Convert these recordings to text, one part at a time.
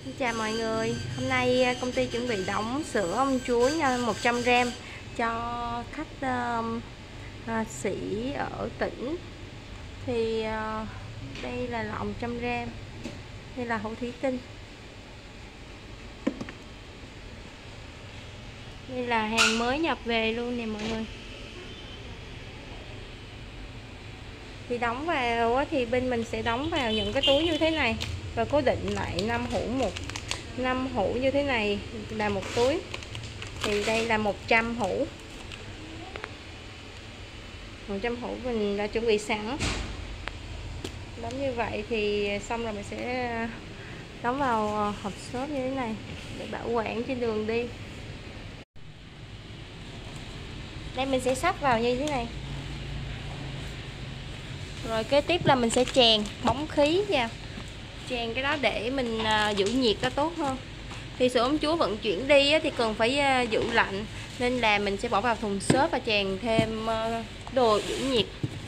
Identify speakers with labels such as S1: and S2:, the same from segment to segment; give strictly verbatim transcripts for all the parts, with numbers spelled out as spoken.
S1: Xin chào mọi người, hôm nay công ty chuẩn bị đóng sữa ông chúa nha, một trăm gram cho khách uh, uh, sĩ ở tỉnh. Thì uh, đây là lọ một trăm gram, đây là hũ thủy tinh. Đây là hàng mới nhập về luôn nè mọi người. Thì đóng vào thì bên mình sẽ đóng vào những cái túi như thế này và cố định lại năm hũ một năm hũ như thế này là một túi. Thì đây là một trăm hũ, một trăm hũ mình đã chuẩn bị sẵn. Đóng như vậy thì xong rồi mình sẽ đóng vào hộp xốp như thế này để bảo quản trên đường đi. Đây mình sẽ sắp vào như thế này. Rồi kế tiếp là mình sẽ chèn bóng khí vào. Chèn cái đó để mình giữ nhiệt nó tốt hơn. Thì sữa ông chúa vận chuyển đi thì cần phải giữ lạnh, nên là mình sẽ bỏ vào thùng xốp và chèn thêm đồ giữ nhiệt.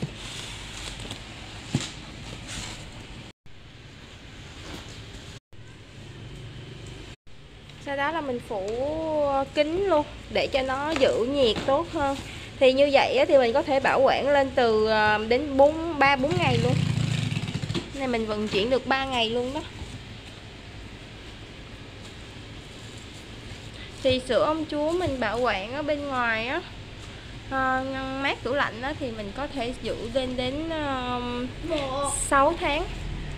S1: Sau đó là mình phủ kín luôn để cho nó giữ nhiệt tốt hơn. Thì như vậy thì mình có thể bảo quản lên từ đến bốn ba bốn ngày luôn. Nên mình vận chuyển được ba ngày luôn đó. Thì sữa ông chúa mình bảo quản ở bên ngoài á, à, ngăn mát tủ lạnh á, thì mình có thể giữ lên đến uh, sáu tháng.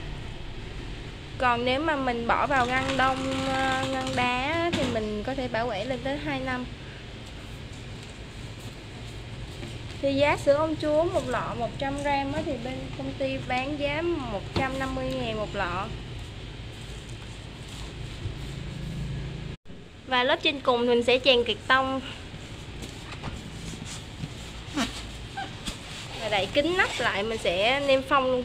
S1: Còn nếu mà mình bỏ vào ngăn đông, uh, ngăn đá thì mình có thể bảo quản lên tới hai năm. Thì giá sữa ông chúa một lọ một trăm gram á, thì bên công ty bán giá một trăm năm mươi ngàn một lọ. Và lớp trên cùng mình sẽ chèn kiệt tông và đậy kín nắp lại, mình sẽ niêm phong luôn.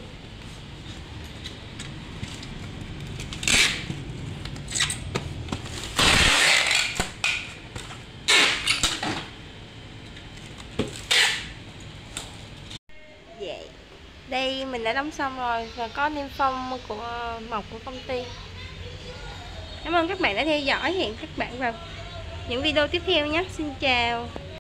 S1: Vậy đây mình đã đóng xong rồi và có niêm phong của mộc của công ty. Cảm ơn các bạn đã theo dõi, hẹn các bạn vào những video tiếp theo nhé. Xin chào.